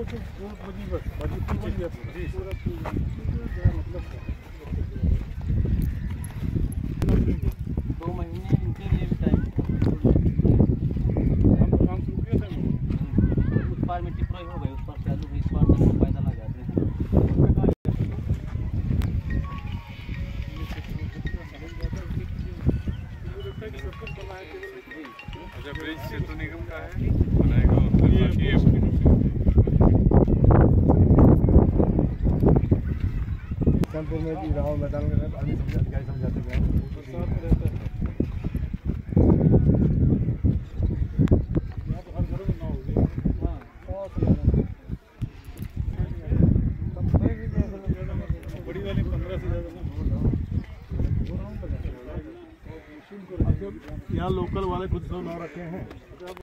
2 महीने इनके लिए भी टाइम काम शुरू किया था। उस पार मिट्टी पूरी हो गई, उस पार चालू हुई, इस पार तक पैदल आ जाते हैं। अच्छा, ब्रिज सेतु निगम का है, बनाएगा कानपुर में भी राव मैदान में आदमी अधिकारी समझाते हैं बरसात में रहता है। यहाँ तो हर घरों में ना हो गया। हाँ, बड़ी वाली 15 से ज़्यादा यहाँ लोकल वाले खुद सब ना रखे हैं।